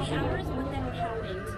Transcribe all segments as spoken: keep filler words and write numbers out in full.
hours, but then it happened.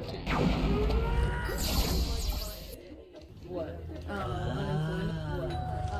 What? Uh, unemployment? What?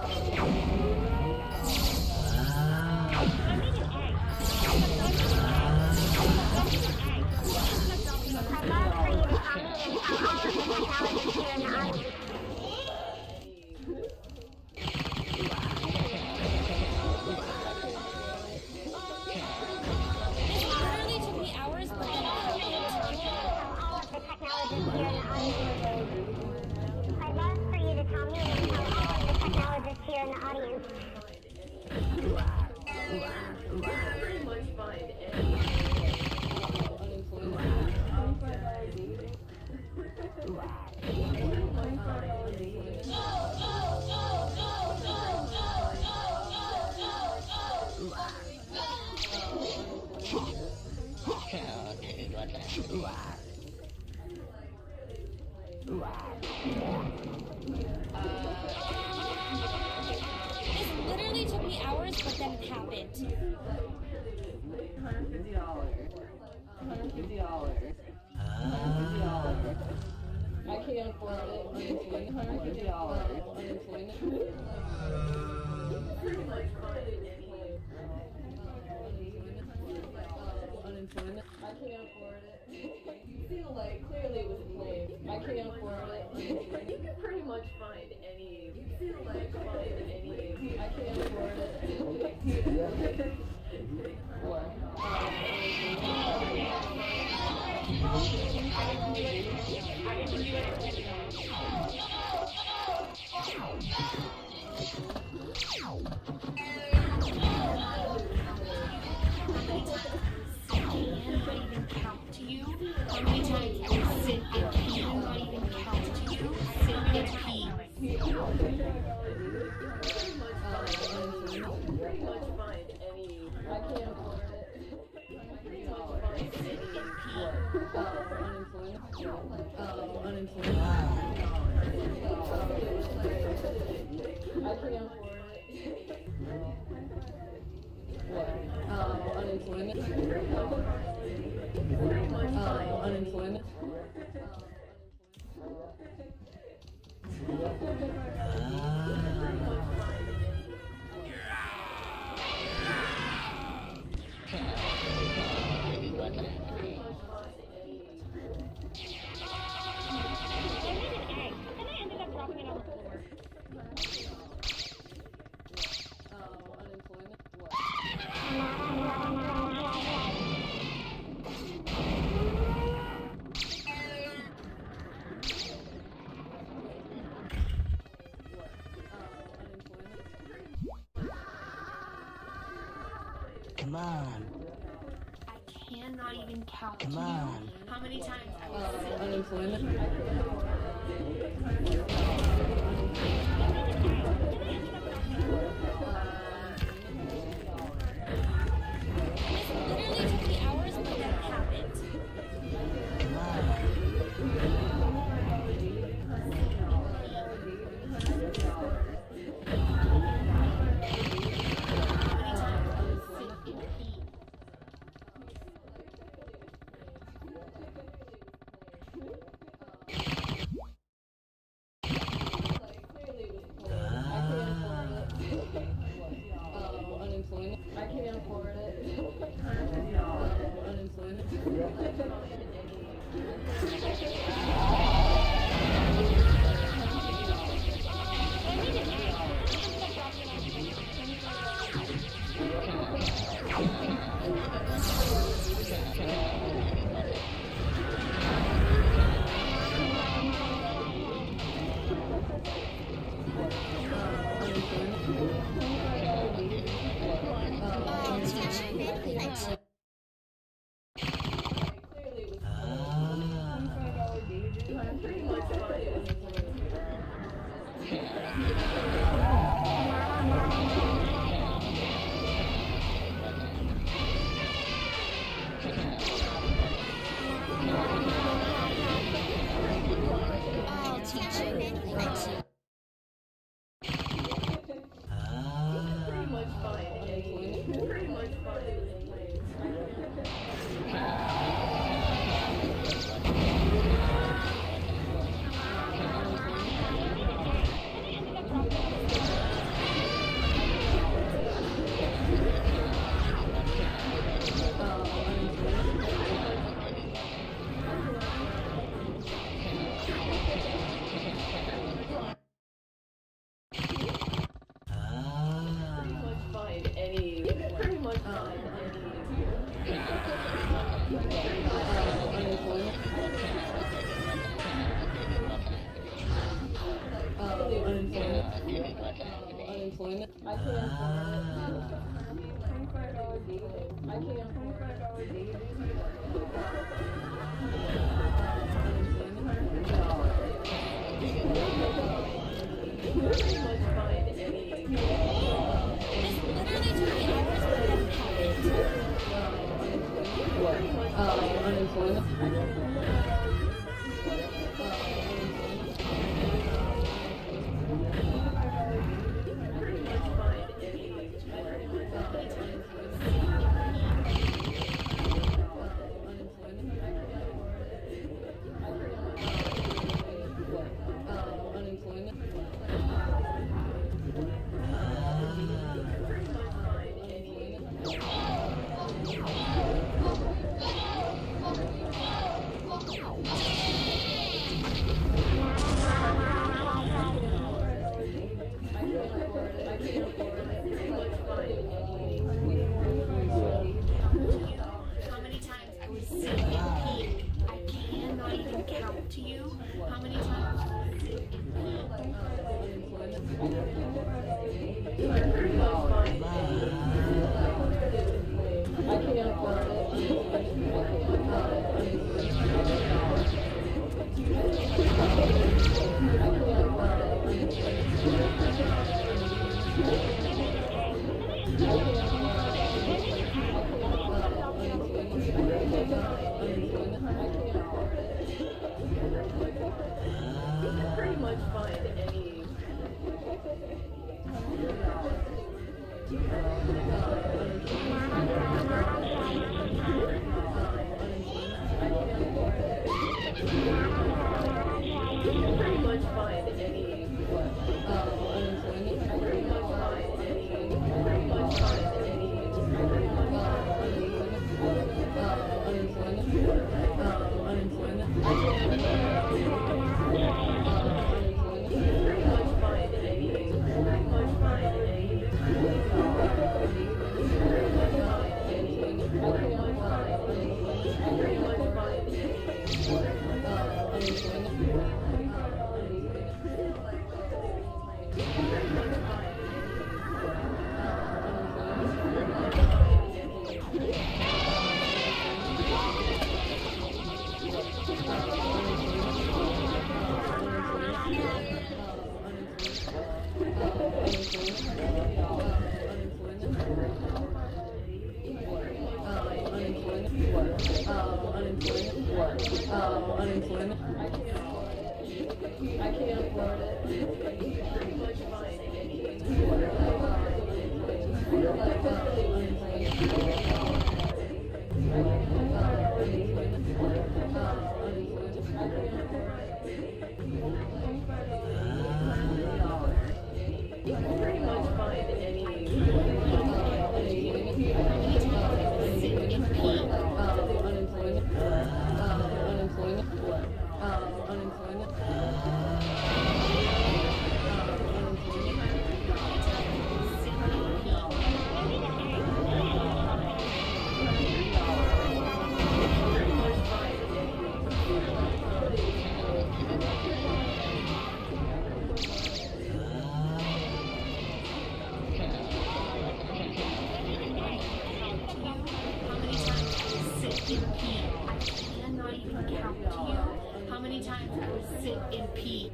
This literally took me hours, but then it happened. one hundred fifty dollars. one hundred fifty dollars. one hundred fifty dollars. I can't afford it. one hundred fifty dollars. Unemployment. Pretty much unemployment. I can't afford it. You feel like clearly it was a claim. I can't afford it. You can pretty much find any. You feel like find any. I can't afford it. What? How many times I sit and pee and not even count to you? Sit and pee. Pretty much find any. I can't afford it. Pretty much find any. Unemployment. Unemployment. I can't afford it. What? Unemployment. Uh, unemployment. Come on. I cannot even count Come to on. you. How many times I Uh, sit and unemployment. This literally took me hours, but then it happened. Come on. Unemployment. I can't afford it. Unemployment. unemployment. I can't afford it. Twenty-five dollars daily. I can't afford it. You can pretty much find any. This literally took me hours to count it. What? Uh, unemployment. How many times I was sick and peed? I cannot even count to you how many times I was sick and peed. I can't afford it. Pretty much find any. Pretty much find any. Uh, unemployment. Pretty much find any. Pretty much find any. Uh, unemployment. Uh, unemployment. I can't. Pretty much find any. Pretty much find any. Pretty much find any. I can't find any. Pretty much find any. Uh, unemployment. Unemployment. I can't afford it. I can't afford it. Pretty much find any. Pretty much find any. Unemployment. Unemployment. Unemployment. How many times I was sick and pee?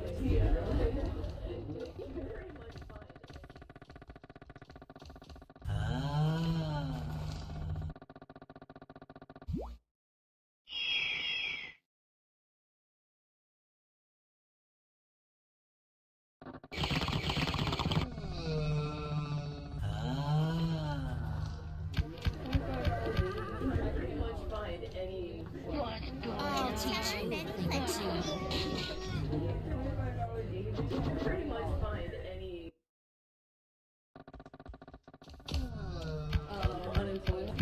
Oh, teacher, Nanny likes you. Pretty much find any. Uh, unemployment.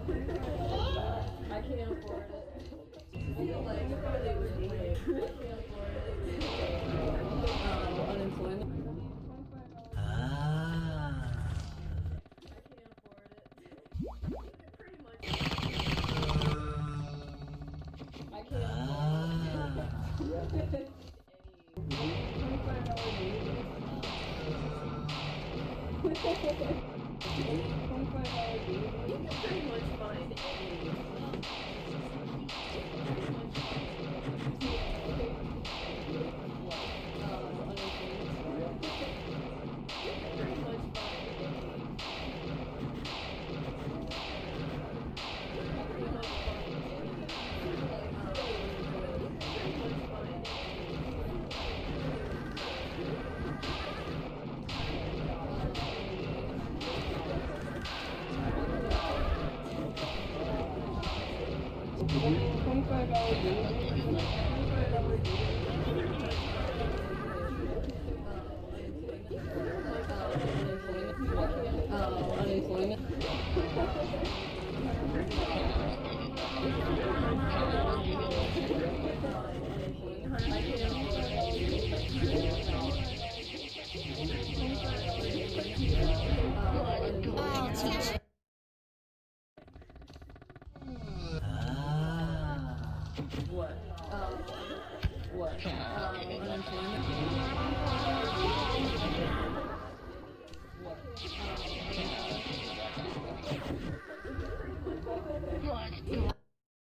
I can't afford it. I feel like if I was doing it, I can't afford it. Uh, unemployment. I can't afford it. Pretty much. I can't afford it. Any. You can pretty much find any. twenty-five dollars unemployment. Oh, teacher. What? Um, what? Um, unemployment. What?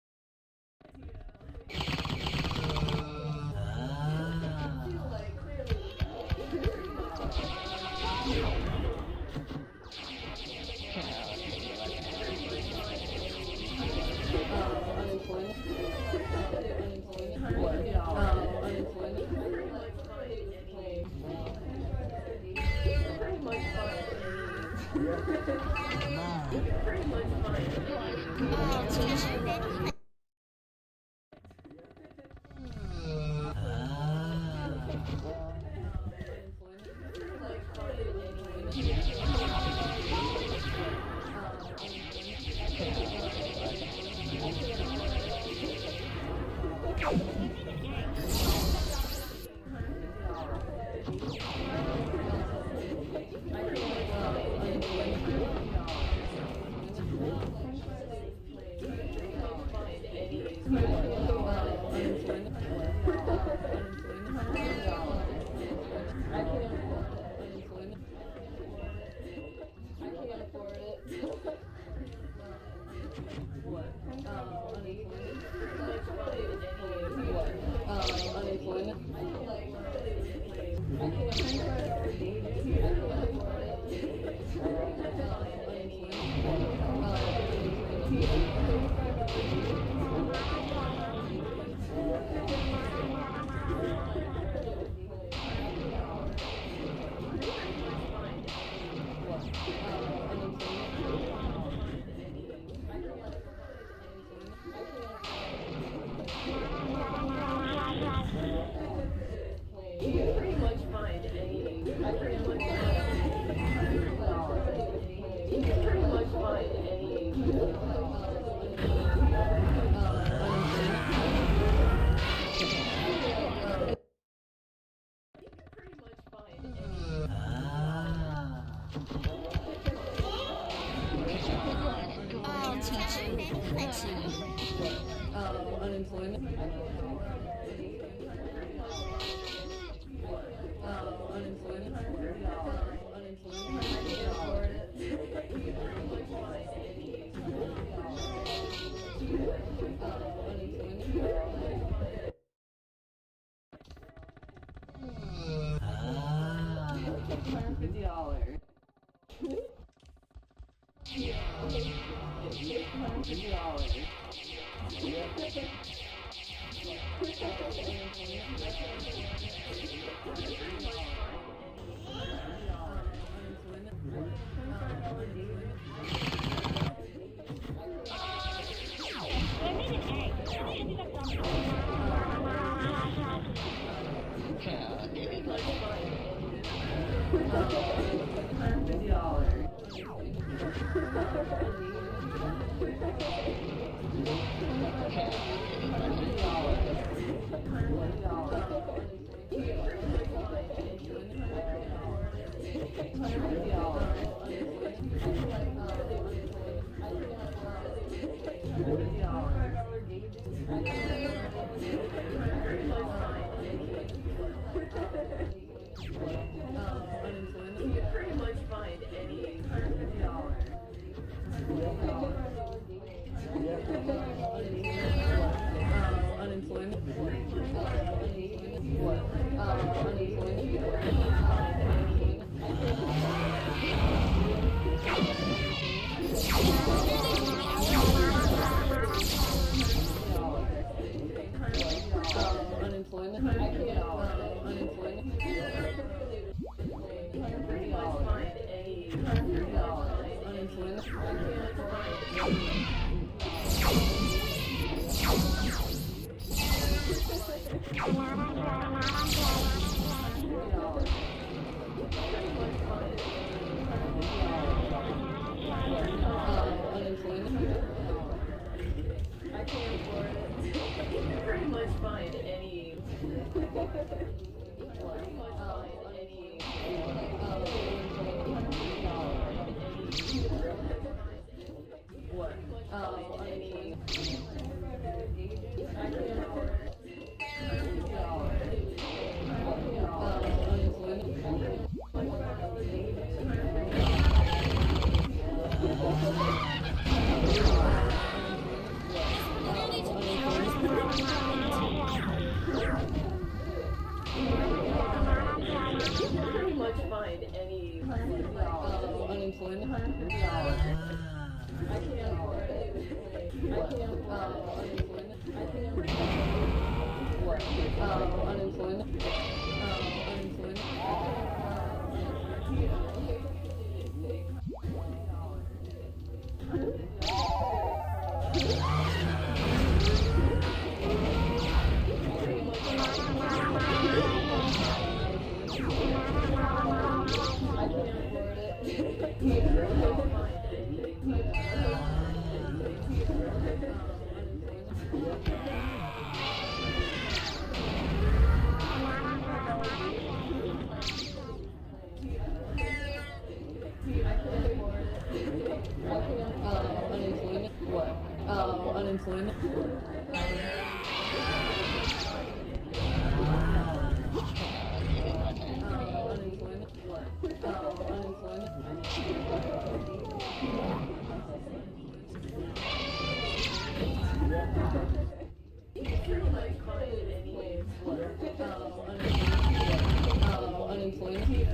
Oh, teacher. Oh, teacher. Uh, unemployment. Uh, unemployment. Unemployment. I can't afford it. Fifty dollars. Fifty dollars. Fifty dollars. You can pretty much find much find any. Pretty much find any. What? Oh, any. I can't afford it. Pretty much find any uh, unemployment. I can't afford it. I can't uh, unemployment. I can't what? Uh, unemployment. Uh, unemployment. Unemployment? What? Uh, unemployment? Unemployment? What? Uh, unemployment? Pretty much find it anyway. What? Uh, unemployment?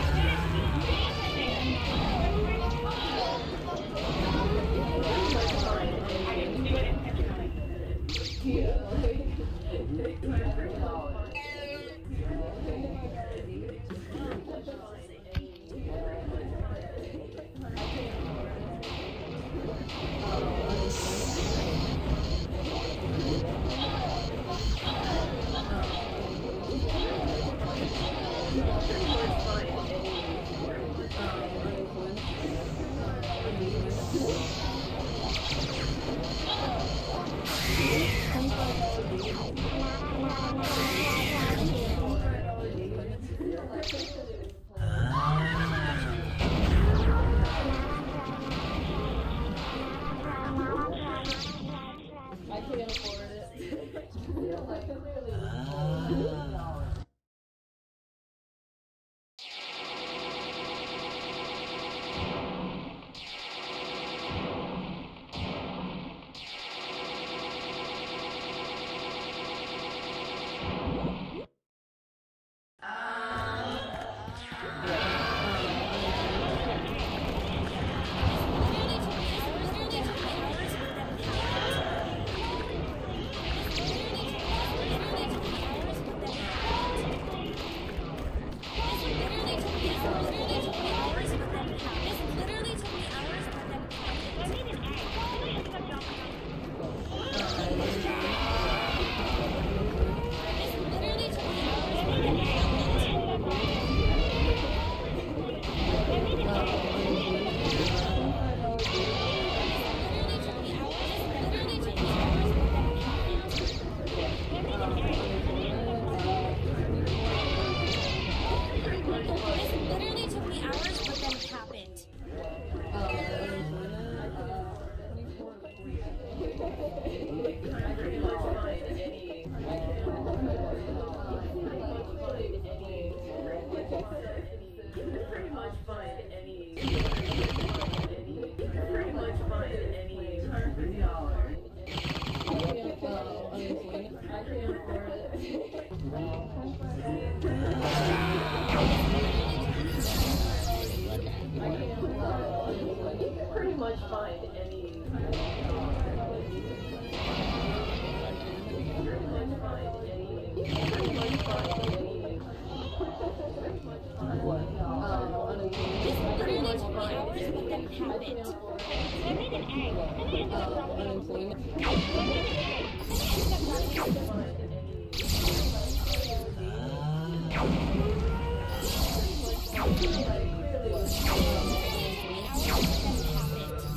I can't afford it. Like, clearly.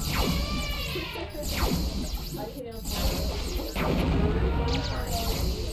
I can't.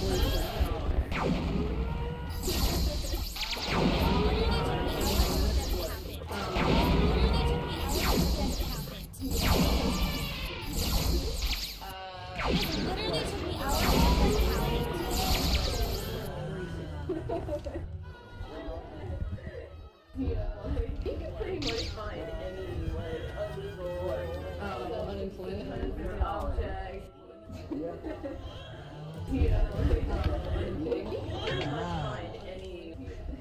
Yeah, like, you can pretty much find any, like, illegal, um, unemployment or object. Yeah, like, um, unemployment. You can pretty much find any.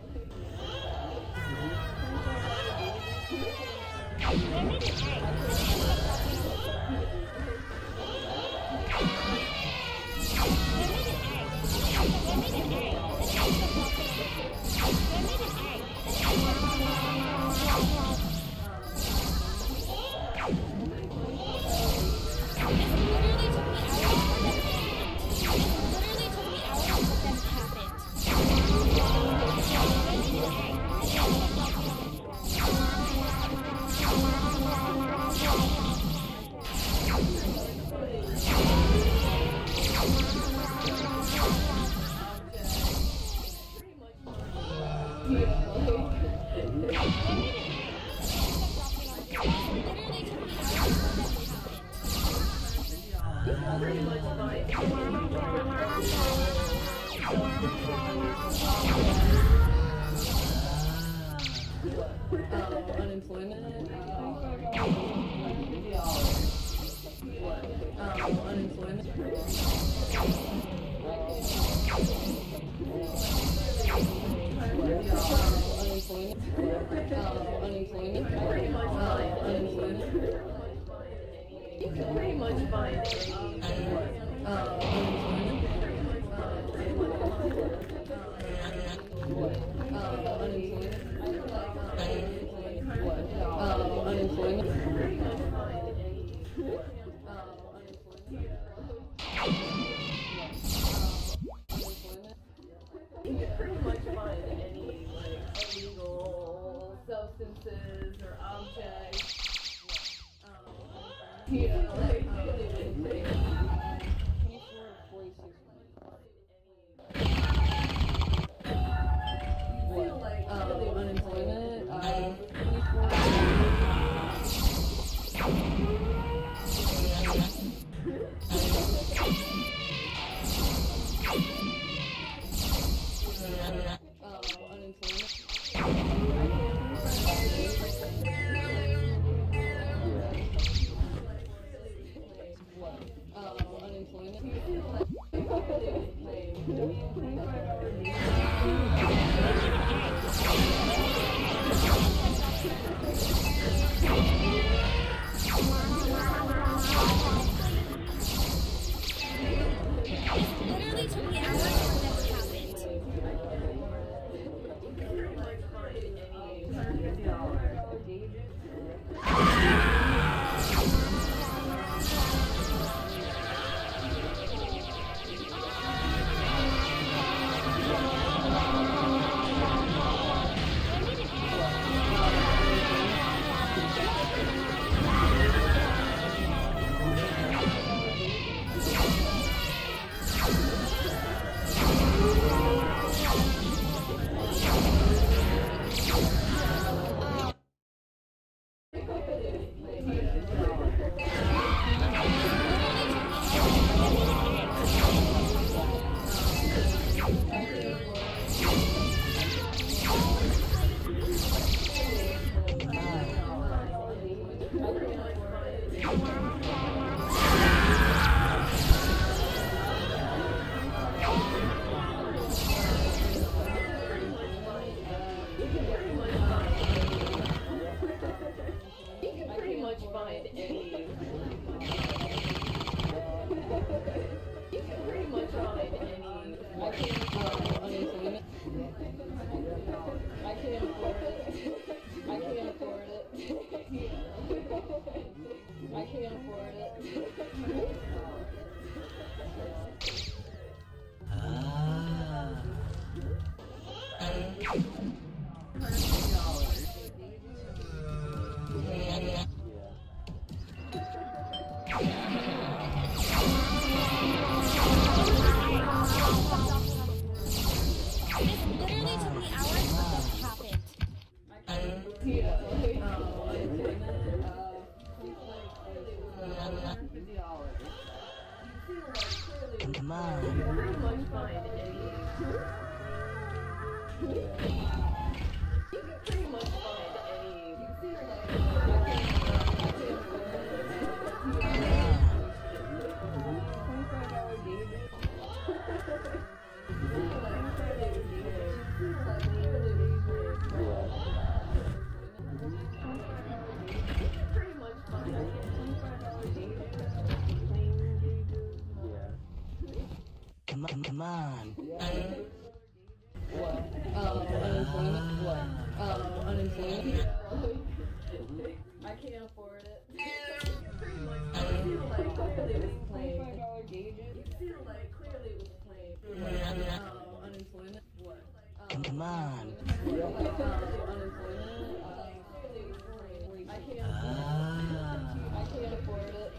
Unemployment. Um, unemployment. Unemployment. Um, unemployment. Um, unemployment. You can pretty much find any. Um, unemployment. Um, unemployment. Um, unemployment. You can pretty much find any, like, illegal substances or objects. Um, yeah, like, anything. What? Um, unemployment. Um, Literally took me hours for that to happen. Yeah. Come on. You can pretty much find any. You can pretty much find any. You see, like, I can't, I can't afford it. twenty-five hour day. You see, like, Friday was needed. You see, like, literally needed. You can pretty much find any. twenty-five hour day. Come on. Come on. What? Um, unemployment? What? Um, unemployment? I can't afford it. Pretty much. I feel like clearly it was plain. twenty-five dollar gauges? You feel like clearly it was plain. What? Um, unemployment? What? Um, Come on. um, unemployment? Uh, clearly it was plain. I can't afford it. I can't afford it.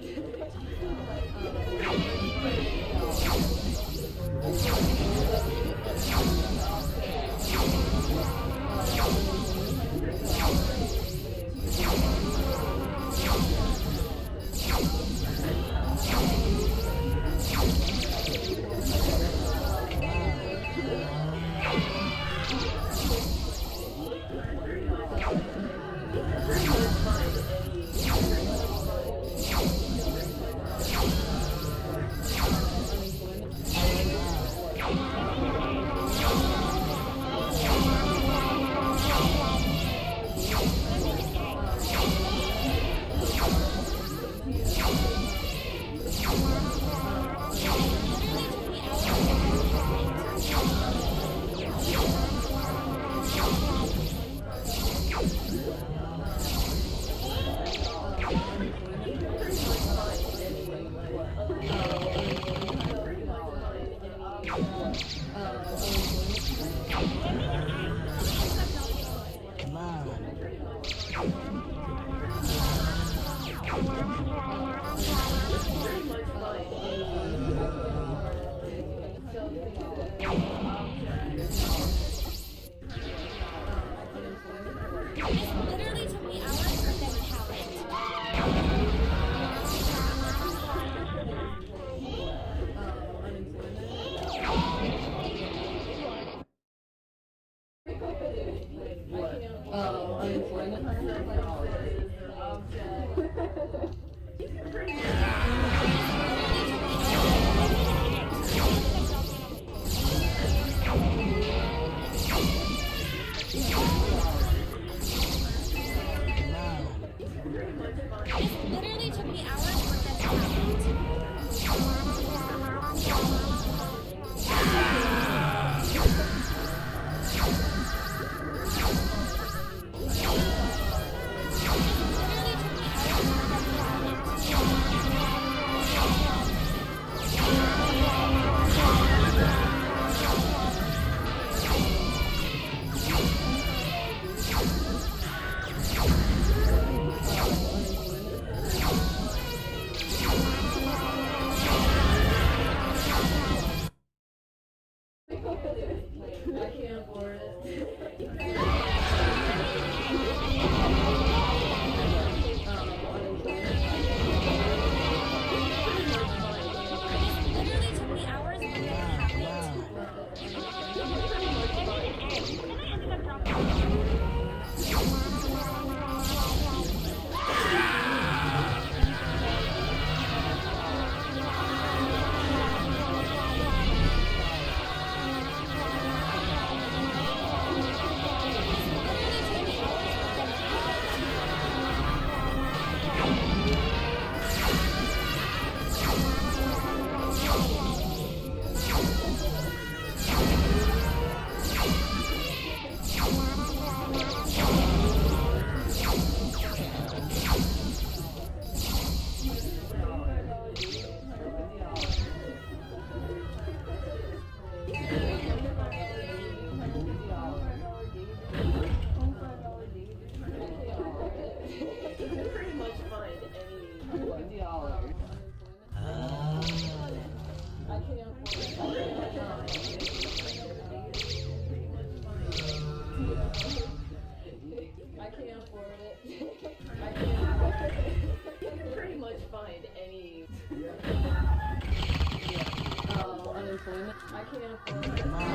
I can't afford it. Come on.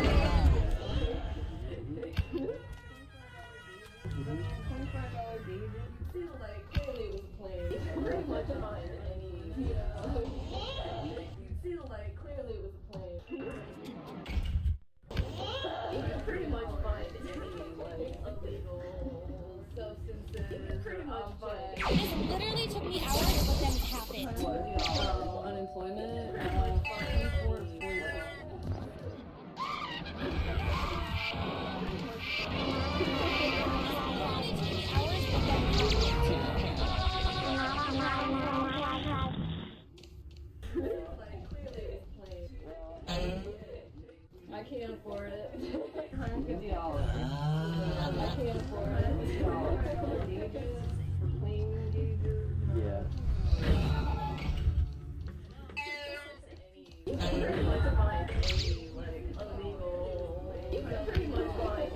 twenty-five dollar days. I feel like clearly it was planned. You can pretty much find any, you know. You feel like clearly it was planned. You can pretty much find any, like, illegal substances. Pretty much find. This literally took me hours for them to happen. Um, unemployment, uh, twenty-four forty. I can't afford it. one hundred fifty dollars. I can't afford it. Gauges, clean gauges. Yeah. You can pretty much find any, like, illegal. You can pretty much find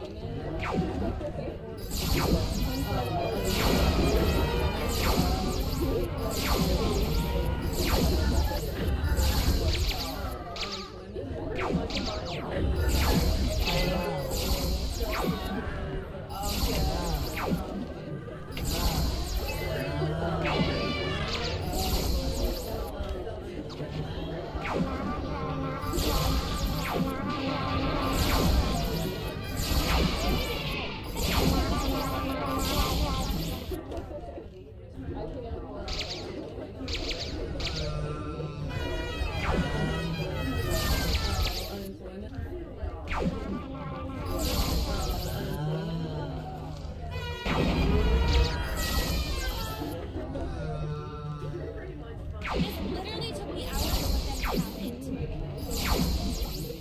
This literally took me hours for them to happen.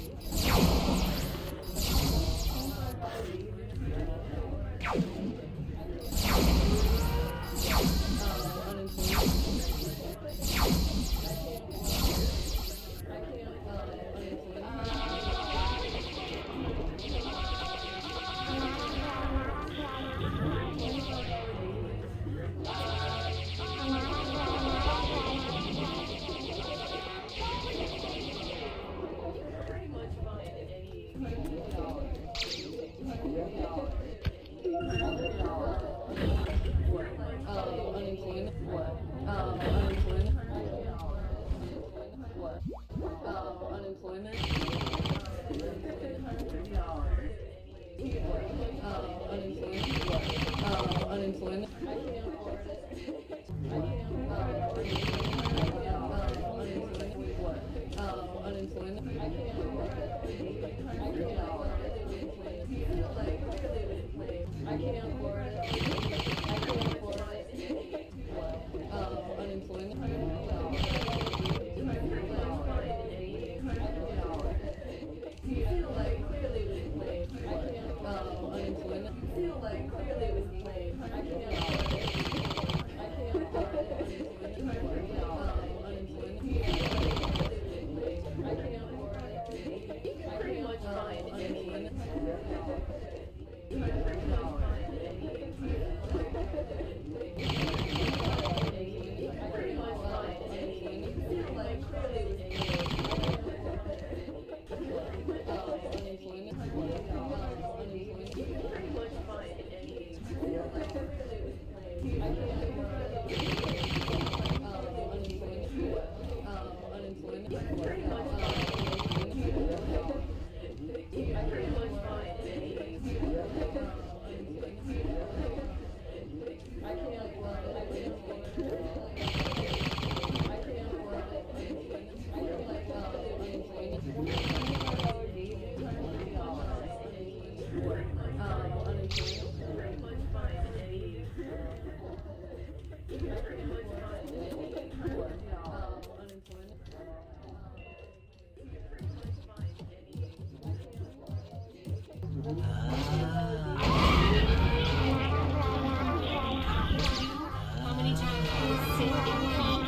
How many times I was sick and pee?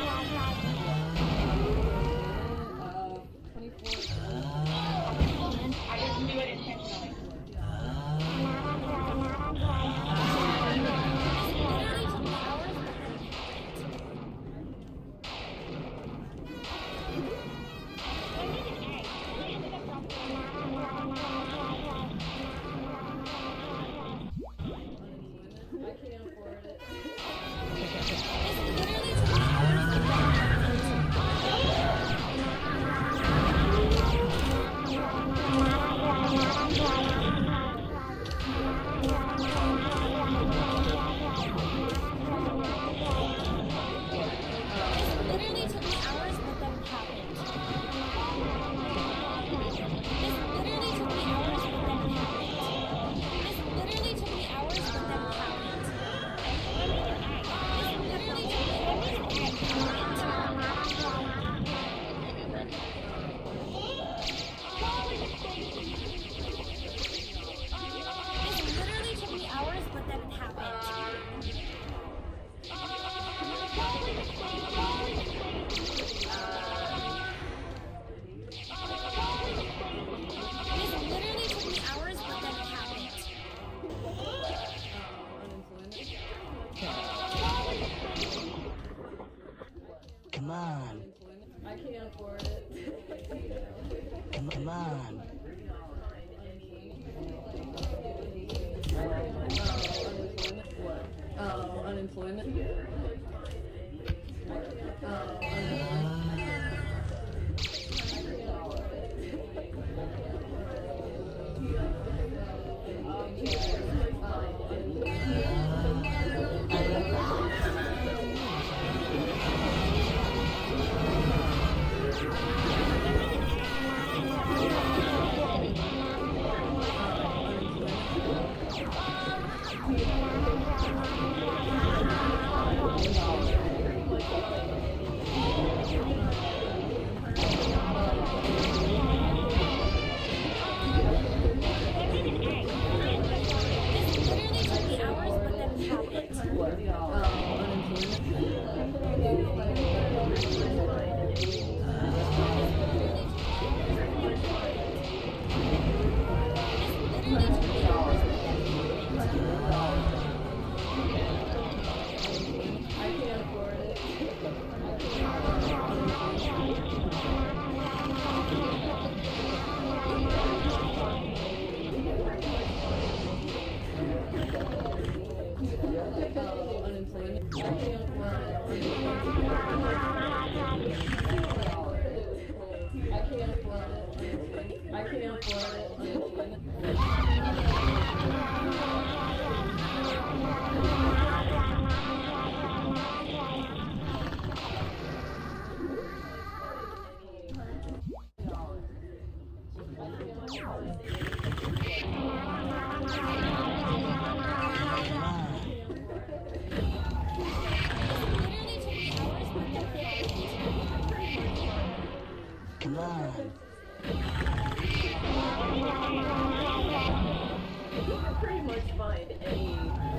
I didn't do it intentionally. I made an egg. I ended up Come on. Uh, unemployment. Uh, unemployment. Come on. You can pretty much find any.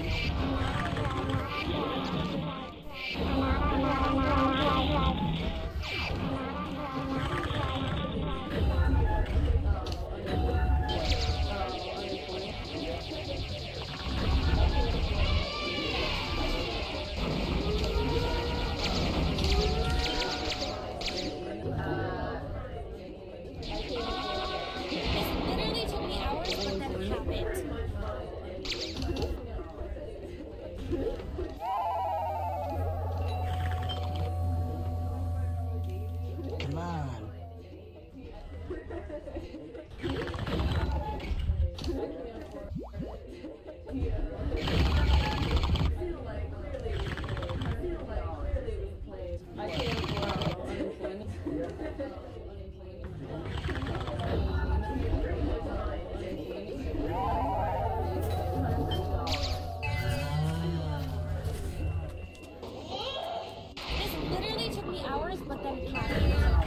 Literally took me hours, but then a habit. Come on. I can't afford unemployment. This literally took me hours, but then a habit.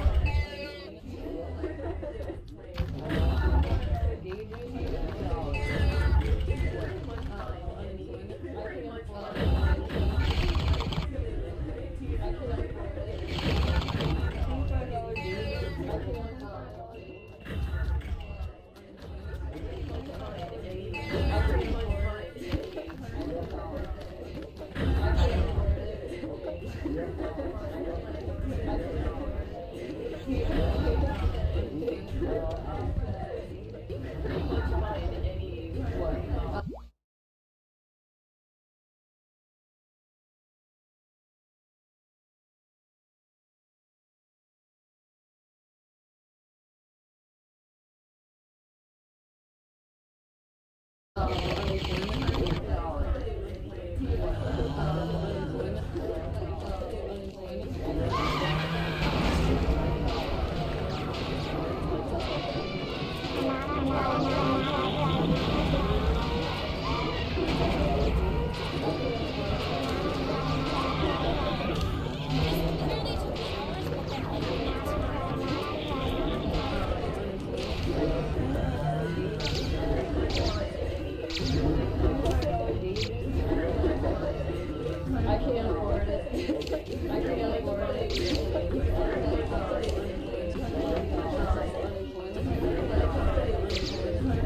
I can't afford it. I can't afford it.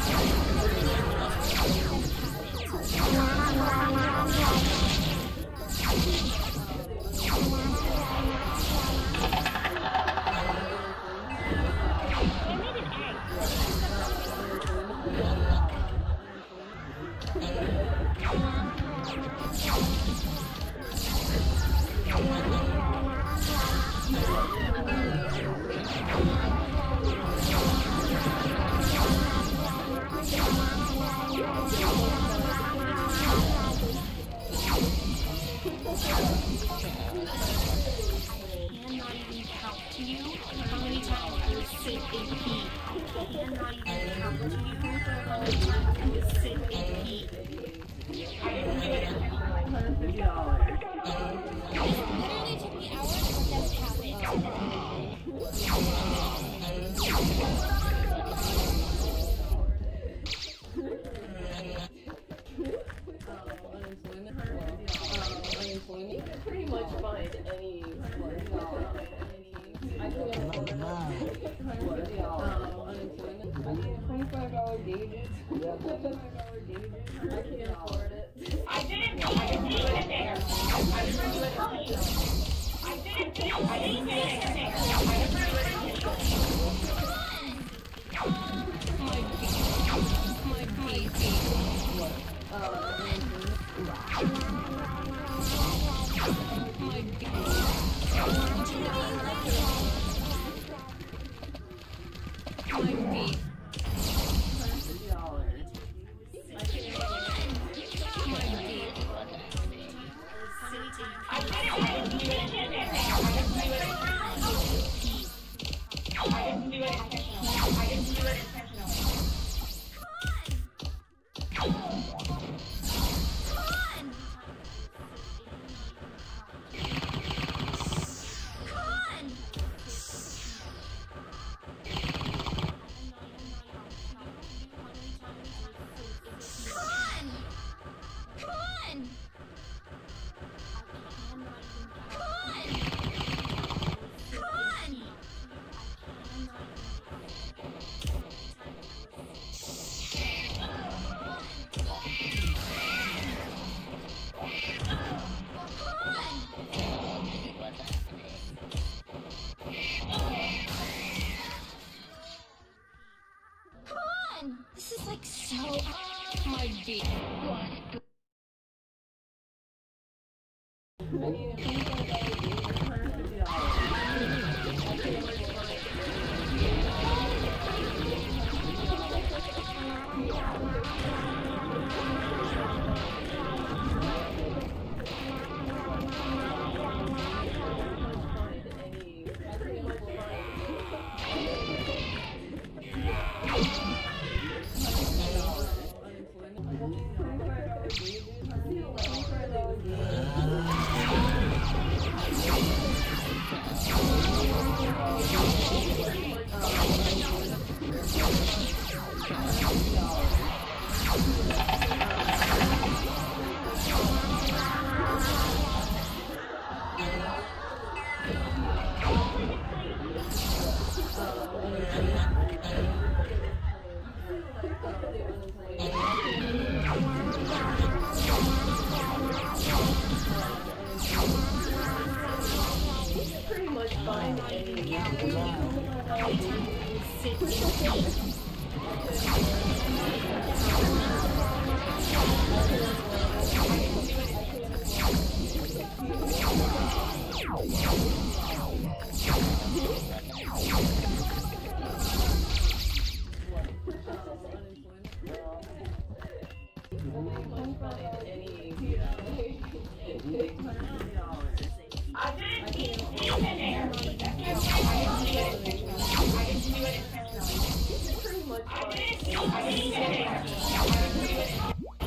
cannot even count to you how many times I would sit and pee. I cannot even count to you how many times I would sit and pee. one hundred fifty dollars. Literally took me hours to let them have it. Unemployment. You can pretty much find any, I can afford it. one hundred fifty dollars. Unemployment. I get twenty-five dollar gauges. twenty-five dollar gauges. I can't afford it. I didn't know I didn't do it in there. I didn't do it in there. I didn't do it. I didn't do it in there. I didn't do it in there. My baby. Uh, My baby. My baby. fifty dollars. I can't afford My baby. I didn't do it in there. I didn't do it intentionally. I didn't do it intentionally. I didn't do it intentionally. This is like so my baby. I need a twenty-five dollar gauge. one hundred fifty dollars. I can't afford pretty much find any. Sit and pee. I didn't do it in there. I didn't do it intentionally. I didn't do it intentionally. Pretty much I didn't do it. I didn't do it in there. I didn't do it.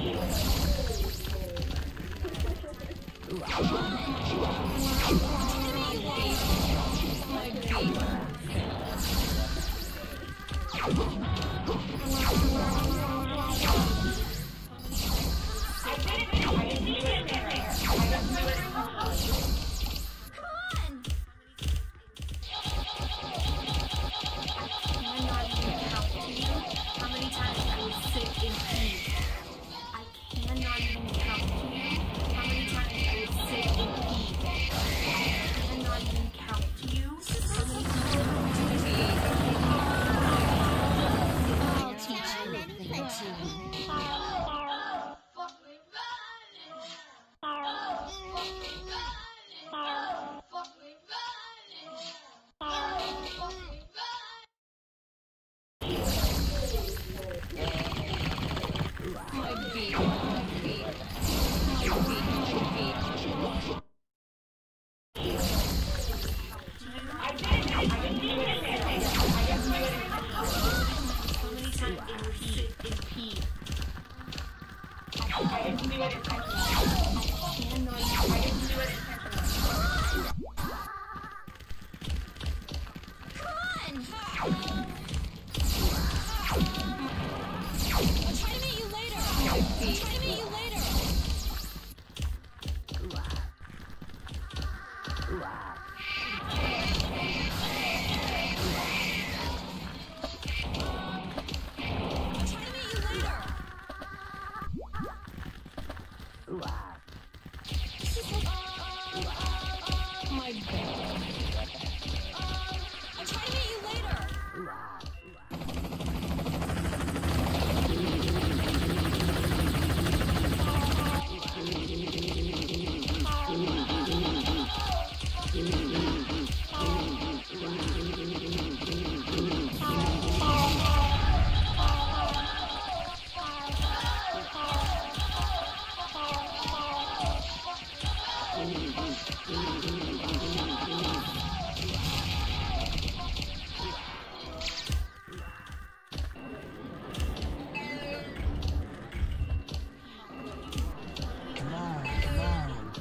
My baby. I didn't do it. I didn't do it in there. I didn't do it intentionally. I'm not even count to you how many times I would do it intentionally. Cannot I didn't do it intentionally. I'll try to meet you later. I'll try to meet you later. I'll try to meet you later. This is like, uh, uh, my bad. Um, I'll try to meet you later. Come on, come on.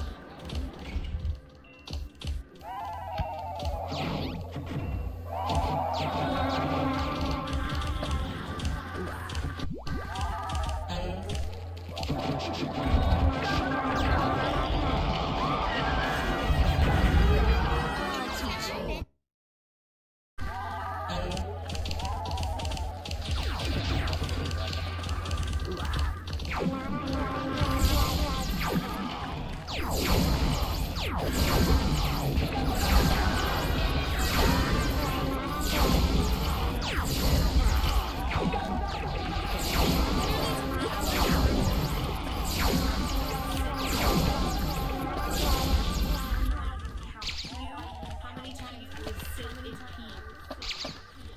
How many times you will sit in peace?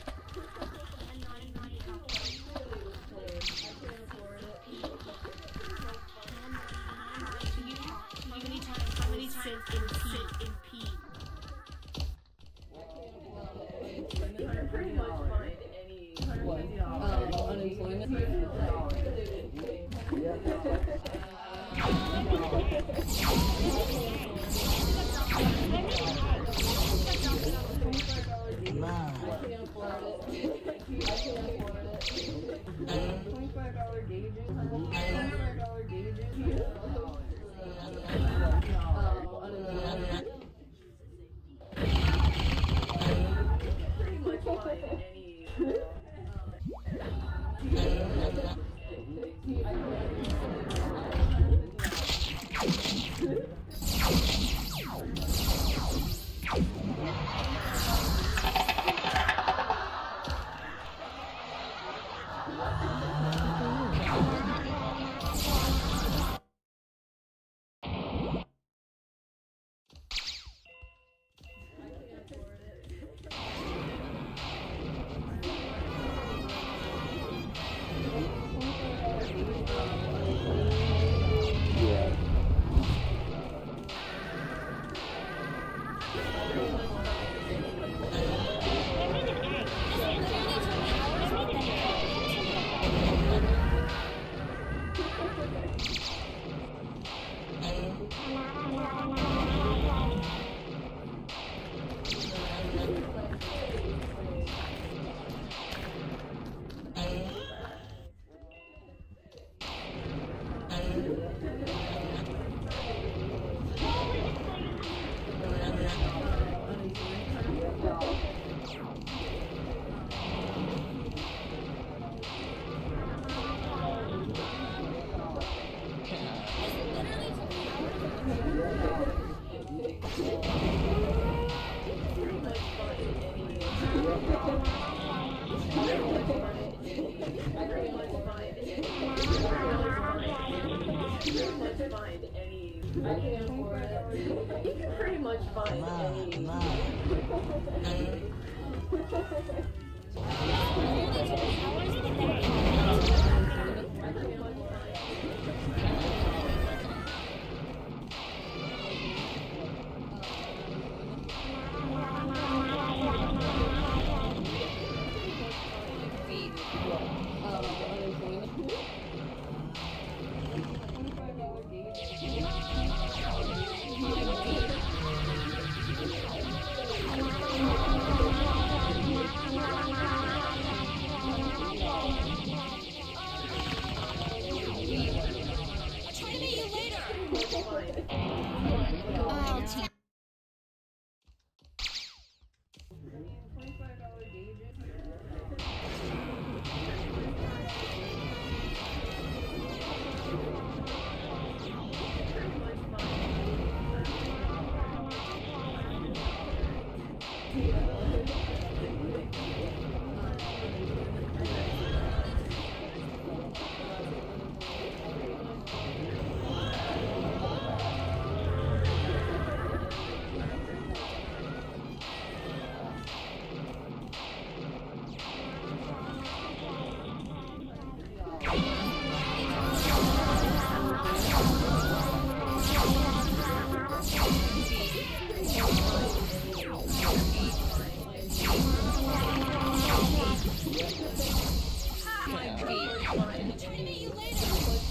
How many times how many times in peace in peace? You can pretty much find any what? Um, unemployment. Come on. I can't afford it. I can't afford it. Twenty-five dollar gauges. Twenty-five dollar gauges. Um, unemployment. Pretty much find any. Find any. I can't afford it. You can pretty much find Come on, any. come on. Um, unemployment. I'll try to meet you later.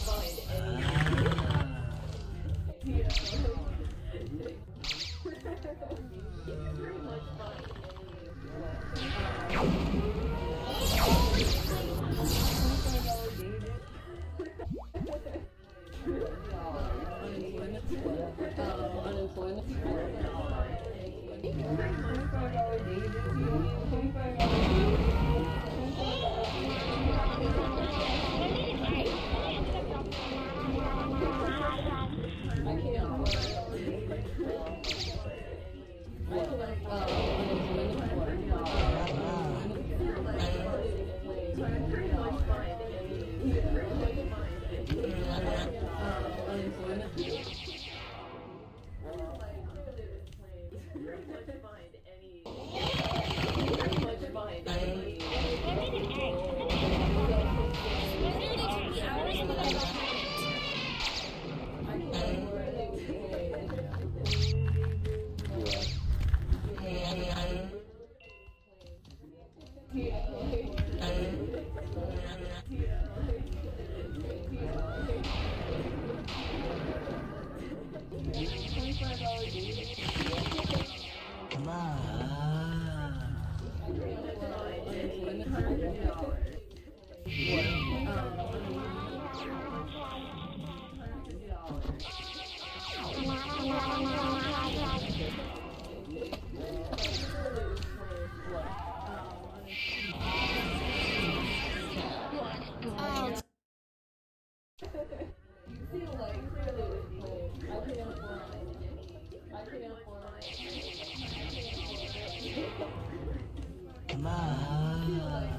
Come on. Come on.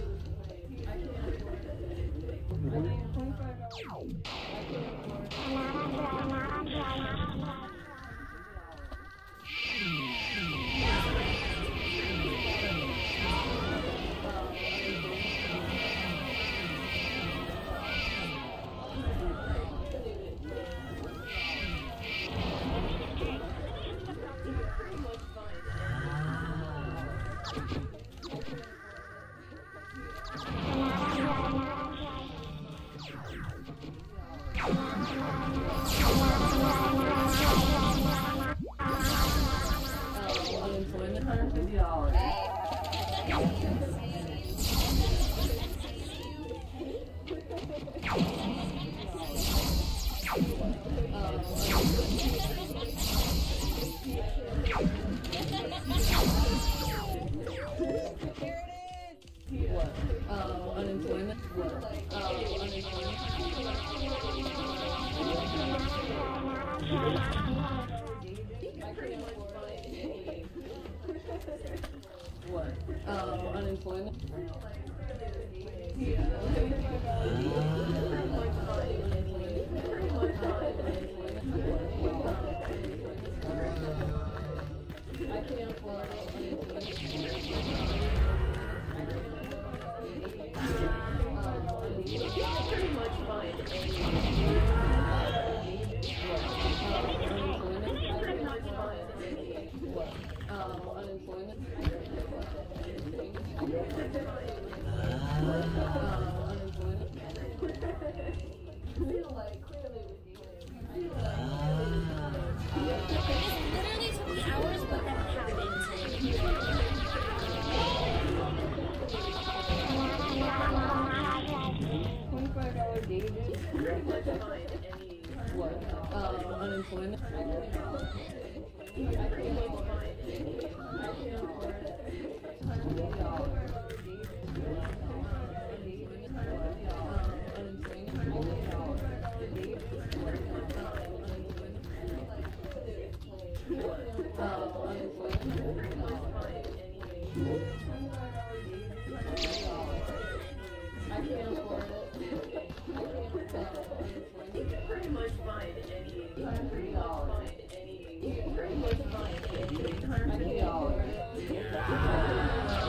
Literally took me hours, but that happened. twenty-five dollar gauges. Pretty much find any what? Um, unemployment. I can't find any. I can't afford it. Hundred dollar gauges. I can't afford it. You can pretty much find any. You can pretty much find any. You can pretty much find any. I can't afford it.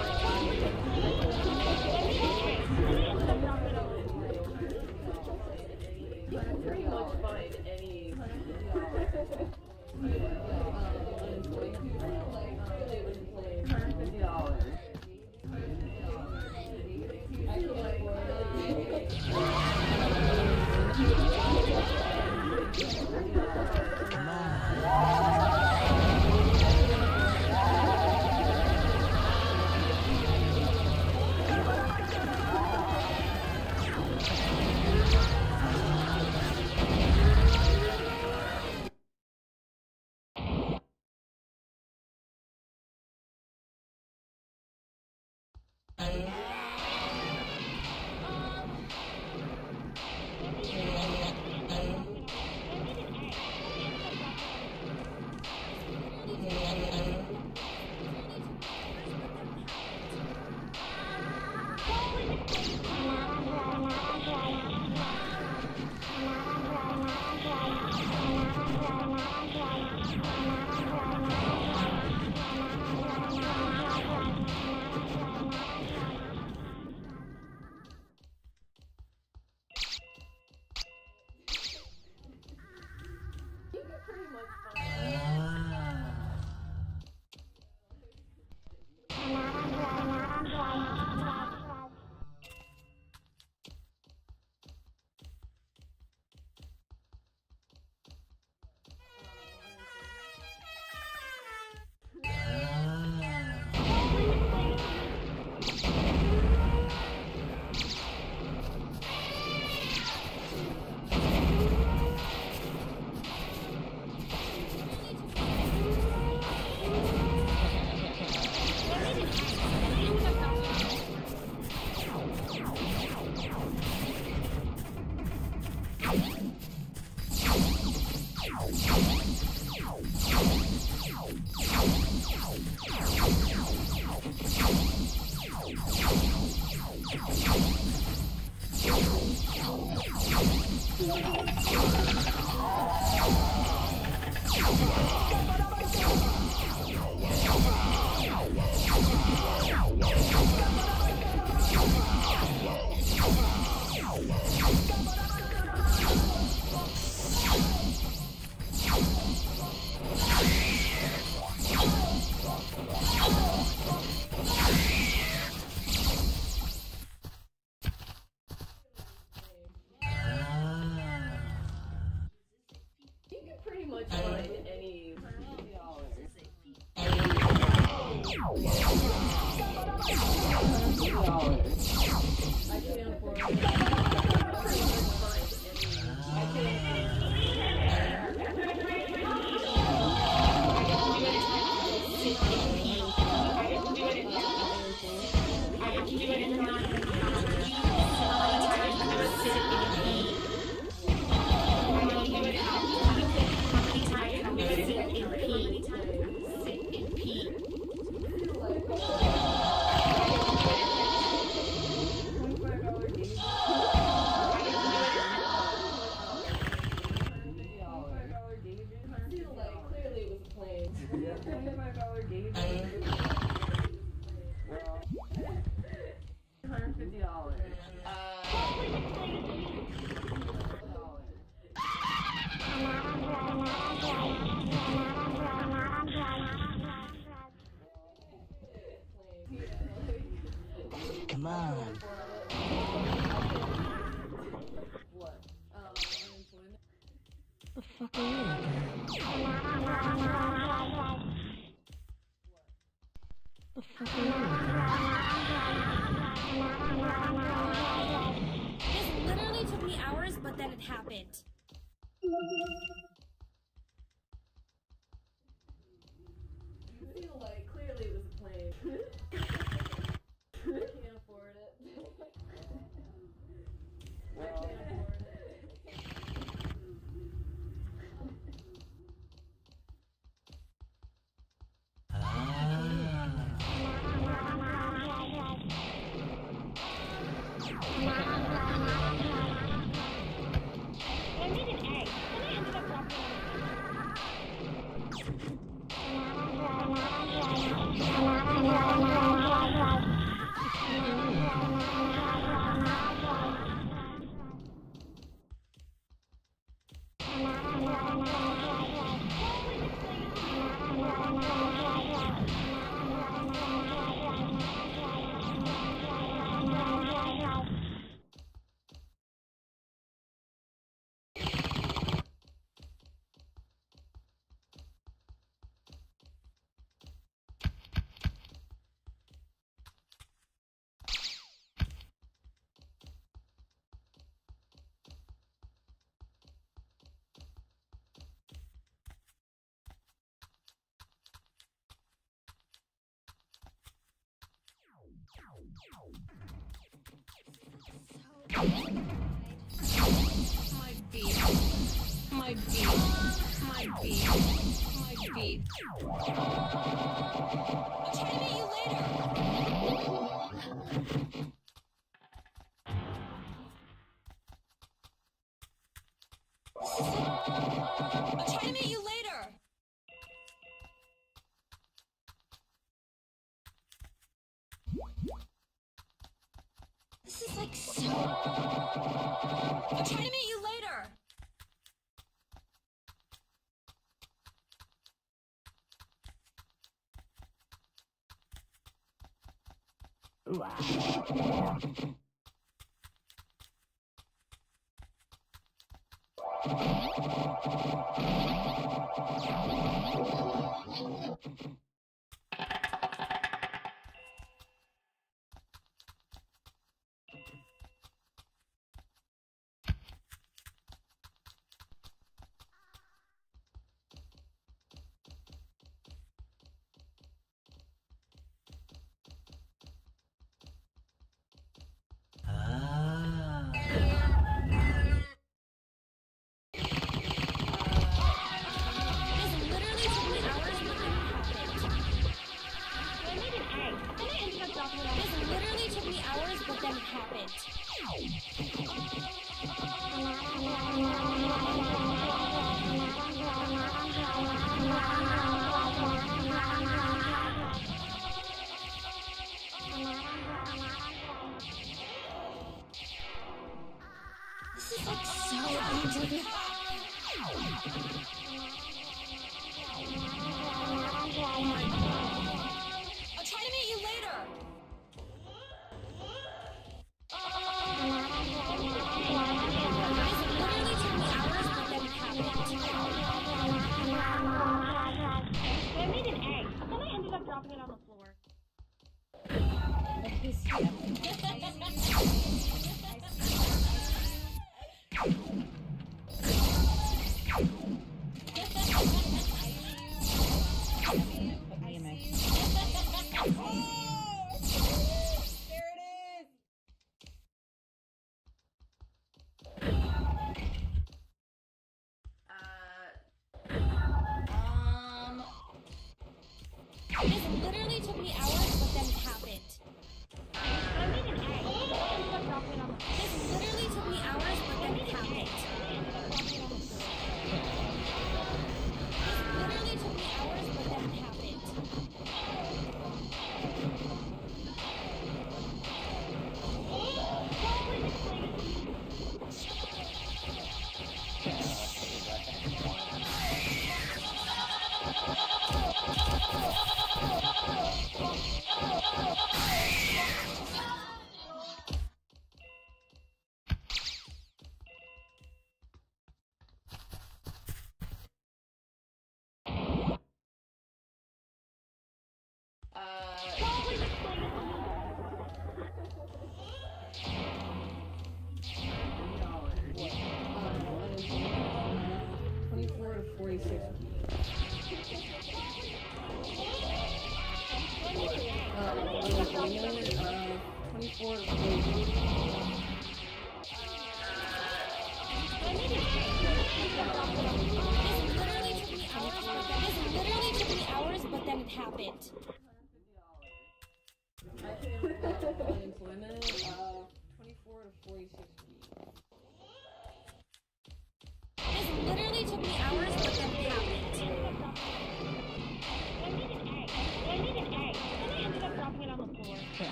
Come on. The fuck are you looking at? The fuck are you looking at? This literally took me hours, but then it happened. I feel like clearly it was a plane. I can't afford it. I can't afford it. I made an egg, and I ended up dropping My beat. My beat. My beat. My beat. I'll try to meet you later. I'll try to meet you later. This is like so. I'll try to meet you later.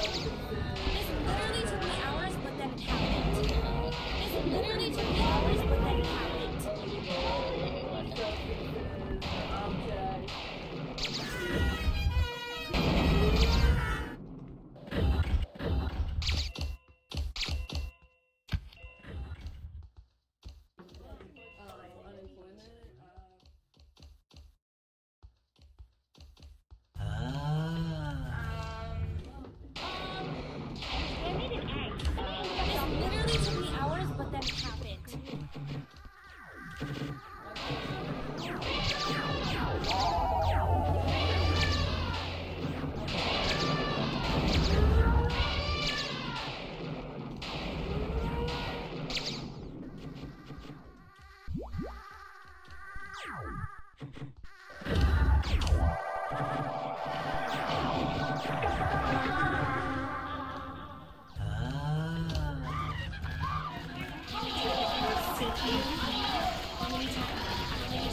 This literally took me hours, but then it happened. This literally took me hours, but How many times? How many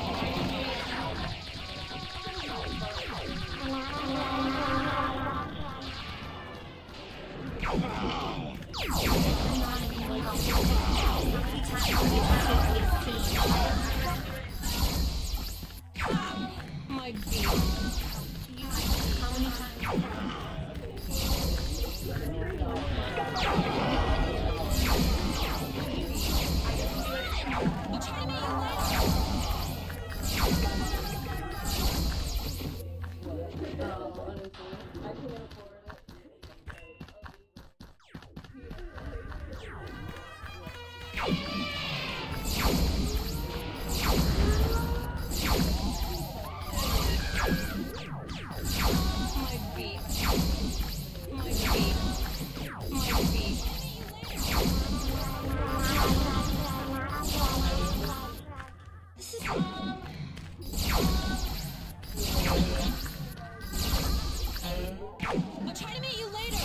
My beat. How many times? I'll try to meet you later. Oh, honestly, I can't afford it. My beat. My beat. My beat. This is. I'll try to meet you later.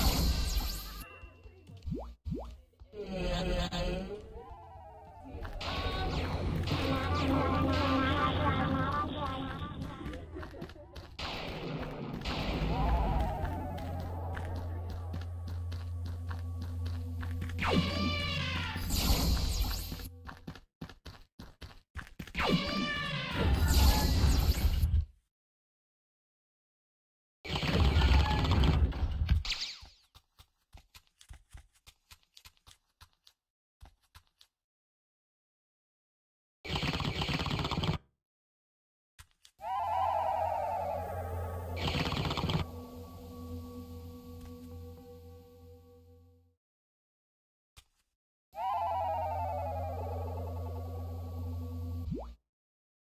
You